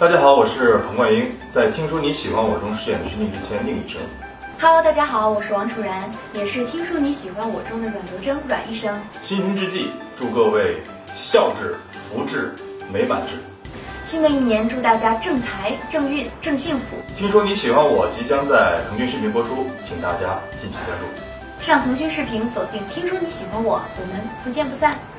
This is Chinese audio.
大家好，我是彭冠英，在《听说你喜欢我》中饰演的是宁之谦宁医生。 Hello， 大家好，我是王楚然，也是《听说你喜欢我》中的阮刘铮阮医生。 新春之际，祝各位笑至、福至、美满至。 新的一年，祝大家正财、正运、正幸福。 听说你喜欢我即将在腾讯视频播出，请大家敬请关注。 上腾讯视频锁定《听说你喜欢我》，我们不见不散。